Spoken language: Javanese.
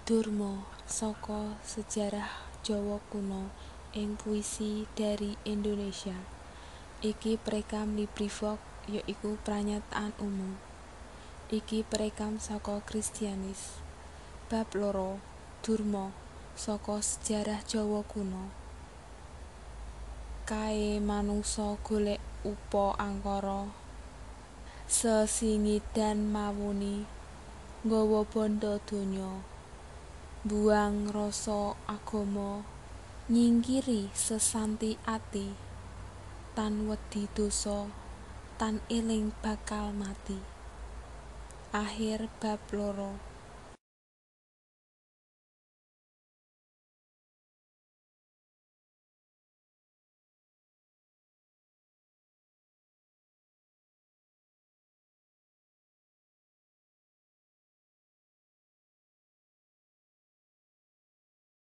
Durma saka sejarah Jawa kuno ing puisi dari Indonesia. Iki perekam LibriVox yaiku pranyataan umum. Iki perekam saka Kristianis. Bab 2 Durma saka sejarah Jawa kuno. Kae manungsa golek upa angkara sesingidan mawuni nggawa bandha donya. Buang rasa agama, nyingkiri sesanti ati, tan wedi dosa, tan eling bakal mati. Akhir bab 2.